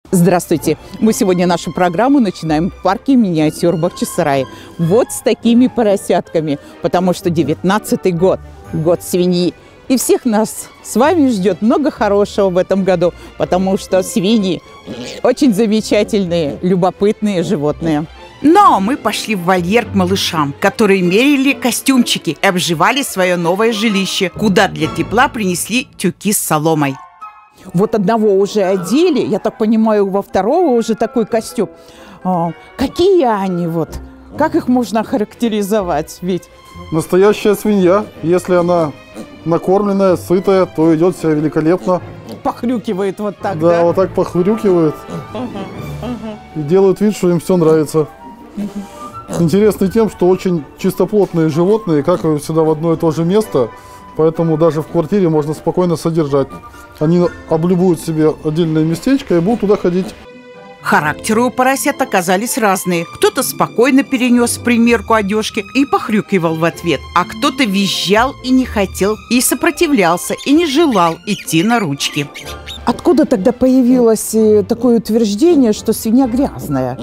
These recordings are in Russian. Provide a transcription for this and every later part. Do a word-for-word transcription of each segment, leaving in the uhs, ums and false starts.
Здравствуйте! Мы сегодня нашу программу начинаем в парке миниатюр Бахчисарай. Вот с такими поросятками, потому что девятнадцатый год, год свиньи. И всех нас с вами ждет много хорошего в этом году, потому что свиньи очень замечательные, любопытные животные. Но мы пошли в вольер к малышам, которые мерили костюмчики и обживали свое новое жилище, куда для тепла принесли тюки с соломой. Вот одного уже одели, я так понимаю, во второго уже такой костюм. А, какие они вот? Как их можно охарактеризовать? Ведь настоящая свинья, если она накормленная, сытая, то идет себя великолепно. Похрюкивает вот так, да? Да, вот так похрюкивает. Ага, ага. И делают вид, что им все нравится. Угу. Интересны тем, что очень чистоплотные животные, как и всегда в одно и то же место, поэтому даже в квартире можно спокойно содержать. Они облюбуют себе отдельное местечко и будут туда ходить. Характеры у поросят оказались разные. Кто-то спокойно перенес примерку одежки и похрюкивал в ответ, а кто-то визжал и не хотел, и сопротивлялся, и не желал идти на ручки. Откуда тогда появилось такое утверждение, что свинья грязная?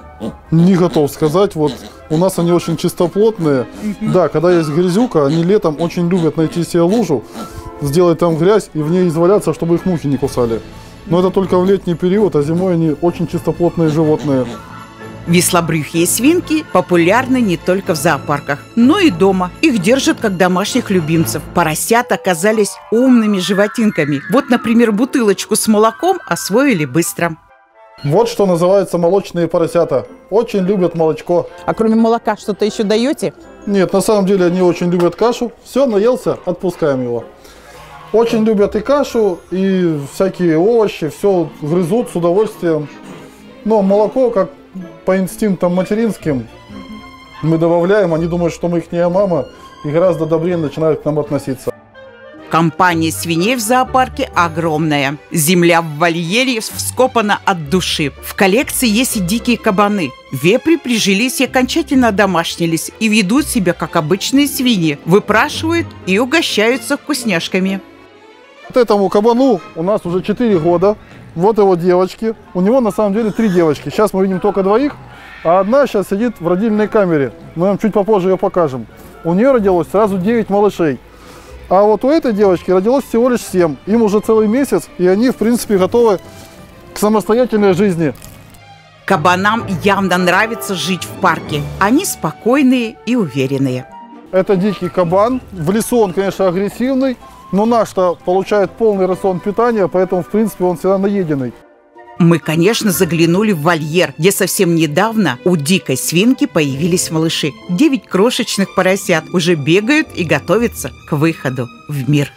Не готов сказать. Вот у нас они очень чистоплотные. Да, когда есть грязюка, они летом очень любят найти себе лужу, сделать там грязь и в ней изваляться, чтобы их мухи не кусали. Но это только в летний период, а зимой они очень чистоплотные животные. Вислобрюхие свинки популярны не только в зоопарках, но и дома. Их держат как домашних любимцев. Поросята оказались умными животинками. Вот, например, бутылочку с молоком освоили быстро. Вот что называется молочные поросята. Очень любят молочко. А кроме молока что-то еще даете? Нет, на самом деле они очень любят кашу. Все, наелся, отпускаем его. Очень любят и кашу, и всякие овощи, все грызут с удовольствием. Но молоко, как по инстинктам материнским, мы добавляем, они думают, что мы их не мама, и гораздо добрее начинают к нам относиться. Компания свиней в зоопарке огромная. Земля в вольере вскопана от души. В коллекции есть и дикие кабаны. Вепри прижились и окончательно одомашнились и ведут себя как обычные свиньи. Выпрашивают и угощаются вкусняшками. Вот этому кабану у нас уже четыре года. Вот его девочки. У него на самом деле три девочки. Сейчас мы видим только двоих, а одна сейчас сидит в родильной камере. Мы вам чуть попозже ее покажем. У нее родилось сразу девять малышей. А вот у этой девочки родилось всего лишь семь. Им уже целый месяц, и они, в принципе, готовы к самостоятельной жизни. Кабанам явно нравится жить в парке. Они спокойные и уверенные. Это дикий кабан. В лесу он, конечно, агрессивный, но наш-то получает полный рацион питания, поэтому, в принципе, он всегда наеденный. Мы, конечно, заглянули в вольер, где совсем недавно у дикой свинки появились малыши. Девять крошечных поросят уже бегают и готовятся к выходу в мир.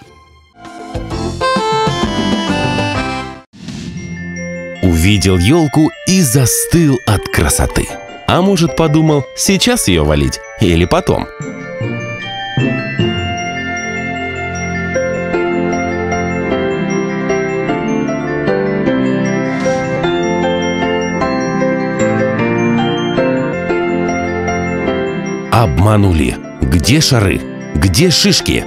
Увидел елку и застыл от красоты. А может, подумал, сейчас ее валить или потом? Обманули. Где шары? Где шишки?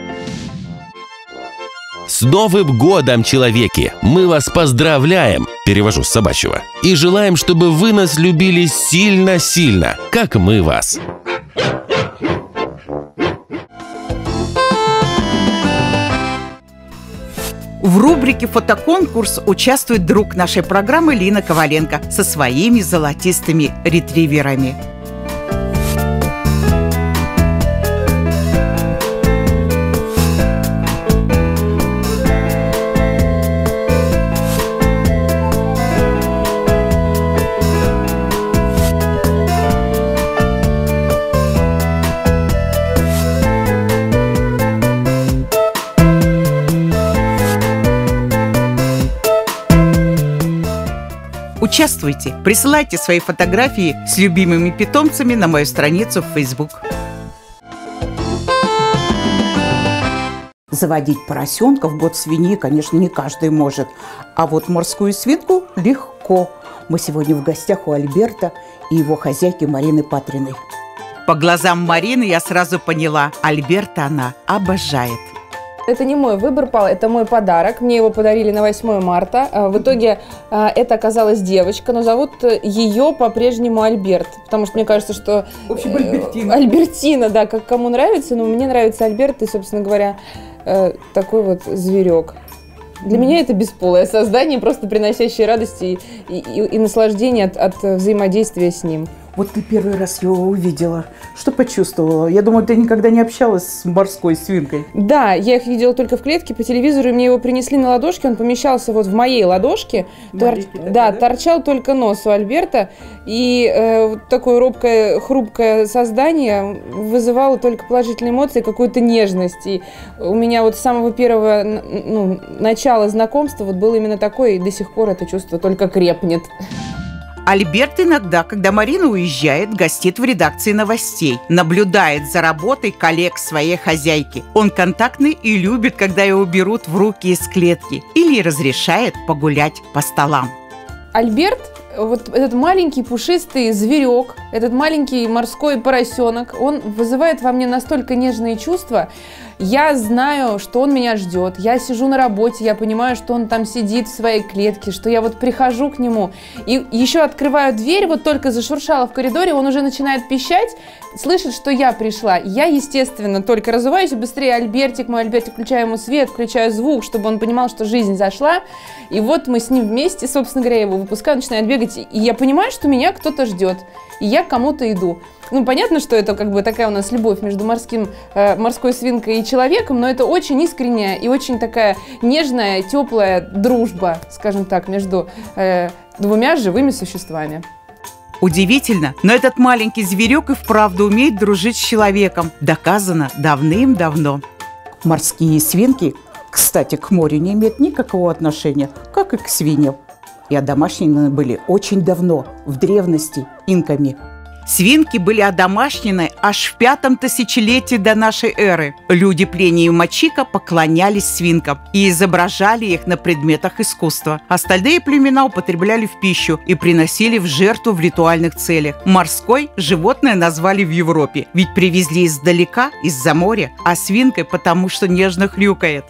С Новым годом, человеки! Мы вас поздравляем, перевожу с собачьего, и желаем, чтобы вы нас любили сильно-сильно, как мы вас. В рубрике «Фотоконкурс» участвует друг нашей программы Лина Коваленко со своими золотистыми ретриверами. Участвуйте, присылайте свои фотографии с любимыми питомцами на мою страницу в Facebook. Заводить поросенка в год свиньи, конечно, не каждый может. А вот морскую свинку легко. Мы сегодня в гостях у Альберта и его хозяйки Марины Патриной. По глазам Марины я сразу поняла, Альберта она обожает. Это не мой выбор, Пал, это мой подарок. Мне его подарили на восьмое марта. В итоге это оказалась девочка, но зовут ее по-прежнему Альберт. Потому что мне кажется, что... В общем, Альбертина. Альбертина, да, как кому нравится. Но мне нравится Альберт и, собственно говоря, такой вот зверек. Для меня это бесполое создание, просто приносящее радость и, и, и наслаждение от, от взаимодействия с ним. Вот ты первый раз его увидела. Что почувствовала? Я думаю, ты никогда не общалась с морской свинкой. Да, я их видела только в клетке по телевизору, и мне его принесли на ладошке. Он помещался вот в моей ладошке. Тор... Да, да, торчал только нос у Альберта. И э, вот такое робкое, хрупкое создание вызывало только положительные эмоции, какую-то нежность. И у меня вот с самого первого ну, начала знакомства вот было именно такое, и до сих пор это чувство только крепнет. Альберт иногда, когда Марина уезжает, гостит в редакции новостей, наблюдает за работой коллег своей хозяйки. Он контактный и любит, когда его берут в руки из клетки или разрешает погулять по столам. Альберт, вот этот маленький пушистый зверек, этот маленький морской поросенок, он вызывает во мне настолько нежные чувства. Я знаю, что он меня ждет. Я сижу на работе, я понимаю, что он там сидит в своей клетке, что я вот прихожу к нему и еще открываю дверь, вот только зашуршала в коридоре, он уже начинает пищать, слышит, что я пришла. Я, естественно, только разуваюсь и быстрее Альбертик, мой Альбертик, включаю ему свет, включаю звук, чтобы он понимал, что жизнь зашла. И вот мы с ним вместе, собственно говоря, его выпускаю, начинает бегать, и я понимаю, что меня кто-то ждет, и я к кому-то иду. Ну, понятно, что это как бы такая у нас любовь между морским, э, морской свинкой и человеком, но это очень искренняя и очень такая нежная, теплая дружба, скажем так, между э, двумя живыми существами. Удивительно, но этот маленький зверек и вправду умеет дружить с человеком. Доказано давным-давно. Морские свинки, кстати, к морю не имеют никакого отношения, как и к свиньям. И одомашнены были очень давно, в древности, инками. Свинки были одомашнены аж в пятом тысячелетии до нашей эры. Люди племени Мачика поклонялись свинкам и изображали их на предметах искусства. Остальные племена употребляли в пищу и приносили в жертву в ритуальных целях. Морской животное назвали в Европе, ведь привезли издалека, из-за моря, а свинкой потому, что нежно хрюкает.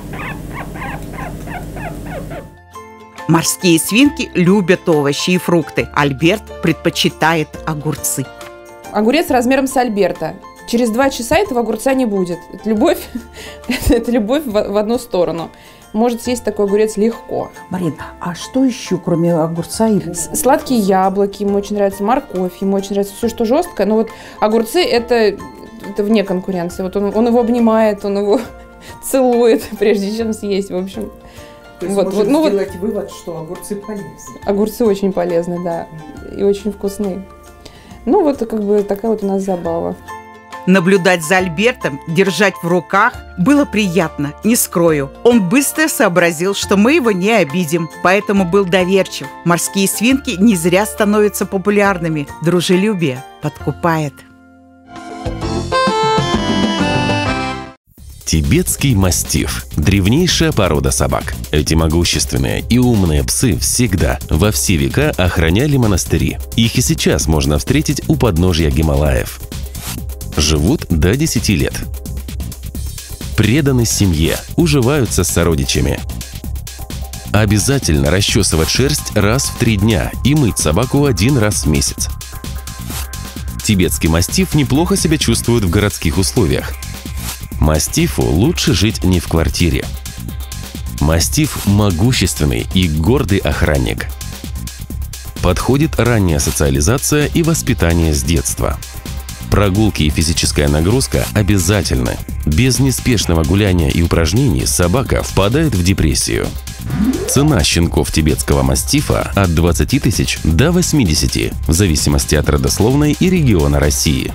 Морские свинки любят овощи и фрукты. Альберт предпочитает огурцы. Огурец размером с Альберта. Через два часа этого огурца не будет. Это любовь, это любовь в одну сторону. Может съесть такой огурец легко. Марин, а что еще, кроме огурца? И... Сладкие яблоки, ему очень нравится морковь, ему очень нравится все, что жесткое. Но вот огурцы это, это вне конкуренции. Вот он, он его обнимает, он его целует, прежде чем съесть, в общем. То есть вот, можно вот, ну сделать вот, вывод, что огурцы полезны. Огурцы очень полезны, да, и очень вкусные. Ну вот как бы такая вот у нас забава. Наблюдать за Альбертом, держать в руках было приятно, не скрою. Он быстро сообразил, что мы его не обидим, поэтому был доверчив. Морские свинки не зря становятся популярными. Дружелюбие подкупает. Тибетский мастиф – древнейшая порода собак. Эти могущественные и умные псы всегда, во все века охраняли монастыри. Их и сейчас можно встретить у подножья Гималаев. Живут до десяти лет. Преданы семье, уживаются с сородичами. Обязательно расчесывать шерсть раз в три дня и мыть собаку один раз в месяц. Тибетский мастиф неплохо себя чувствует в городских условиях. Мастифу лучше жить не в квартире. Мастиф – могущественный и гордый охранник. Подходит ранняя социализация и воспитание с детства. Прогулки и физическая нагрузка обязательны. Без неспешного гуляния и упражнений собака впадает в депрессию. Цена щенков тибетского мастифа от двадцати тысяч до восьмидесяти, в зависимости от родословной и региона России.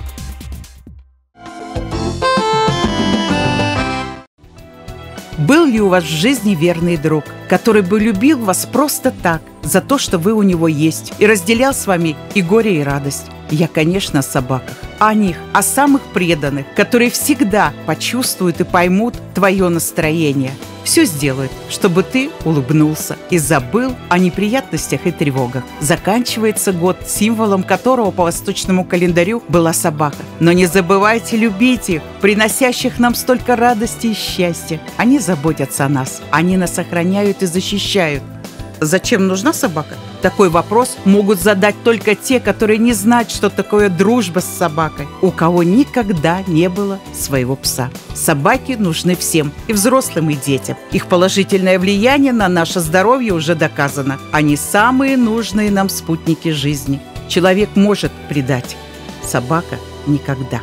Был ли у вас в жизни верный друг, который бы любил вас просто так, за то, что вы у него есть, и разделял с вами и горе, и радость? Я, конечно, о собаках. О них, о самых преданных, которые всегда почувствуют и поймут твое настроение. Все сделают, чтобы ты улыбнулся и забыл о неприятностях и тревогах. Заканчивается год, символом которого по восточному календарю была собака. Но не забывайте любить их, приносящих нам столько радости и счастья. Они заботятся о нас, они нас охраняют и защищают. Зачем нужна собака? Такой вопрос могут задать только те, которые не знают, что такое дружба с собакой, у кого никогда не было своего пса. Собаки нужны всем, и взрослым, и детям. Их положительное влияние на наше здоровье уже доказано. Они самые нужные нам спутники жизни. Человек может предать, собака никогда.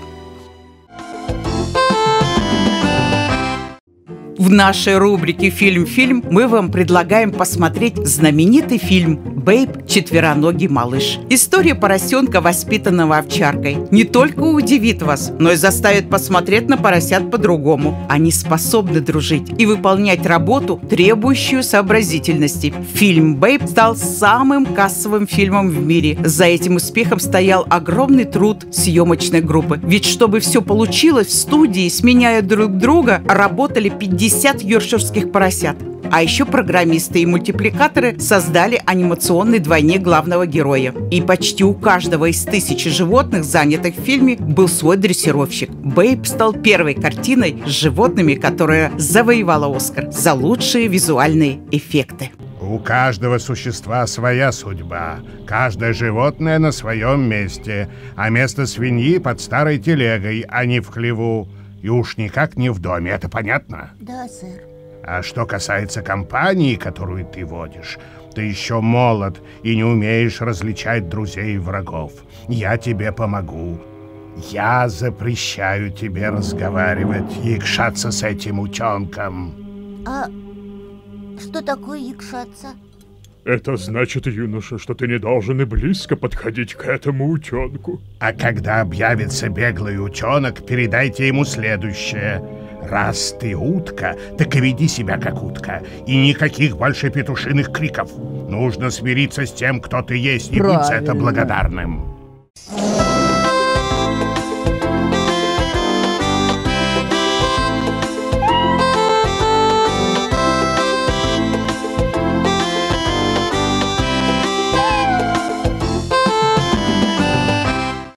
В нашей рубрике «Фильм-фильм» мы вам предлагаем посмотреть знаменитый фильм «Бэйб. Четвероногий малыш». История поросенка, воспитанного овчаркой, не только удивит вас, но и заставит посмотреть на поросят по-другому. Они способны дружить и выполнять работу, требующую сообразительности. Фильм «Бэйб» стал самым кассовым фильмом в мире. За этим успехом стоял огромный труд съемочной группы. Ведь чтобы все получилось, в студии, сменяя друг друга, работали пятьдесят йоркширских поросят. А еще программисты и мультипликаторы создали анимационный двойник главного героя. И почти у каждого из тысячи животных, занятых в фильме, был свой дрессировщик. «Бэйб» стал первой картиной с животными, которая завоевала Оскар за лучшие визуальные эффекты. У каждого существа своя судьба, каждое животное на своем месте, а место свиньи под старой телегой, а не в хлеву. И уж никак не в доме, это понятно? Да, сэр. А что касается компании, которую ты водишь, ты еще молод и не умеешь различать друзей и врагов. Я тебе помогу. Я запрещаю тебе разговаривать и икшаться с этим утенком. А что такое икшаться? Это значит, юноша, что ты не должен и близко подходить к этому утенку. А когда объявится беглый утенок, передайте ему следующее. Раз ты утка, так и веди себя как утка. И никаких больше петушиных криков. Нужно смириться с тем, кто ты есть, и будь за это благодарным.